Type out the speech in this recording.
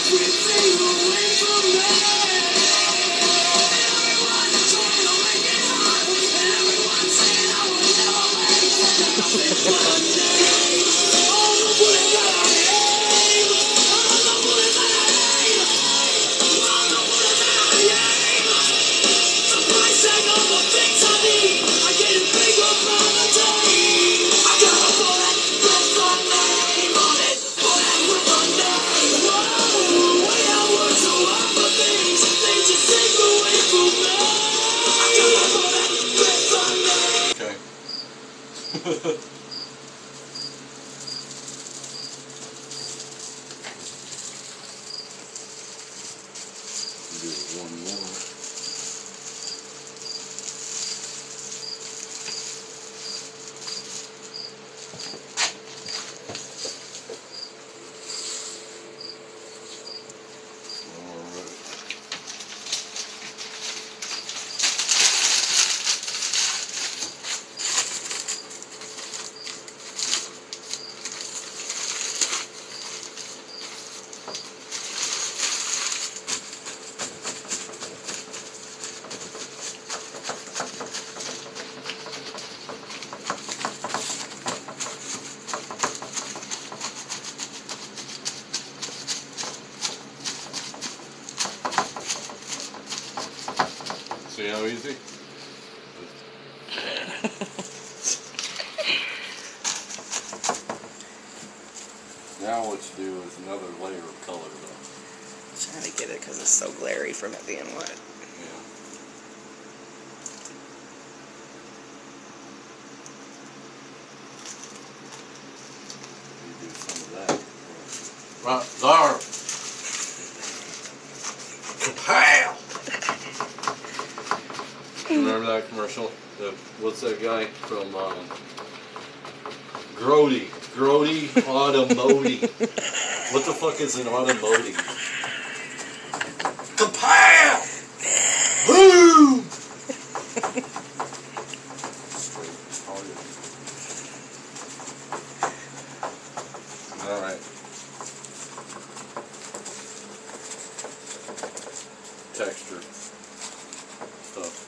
Do one more. See how easy? Now what you do is another layer of color though. Trying to get it because it's so glary from it being wet. Yeah. You do some of that. Right there. Kapow! Remember that commercial? What's that guy from Grody Automotive. What the fuck is an automotive? Kapow! Boom! Alright. Texture stuff.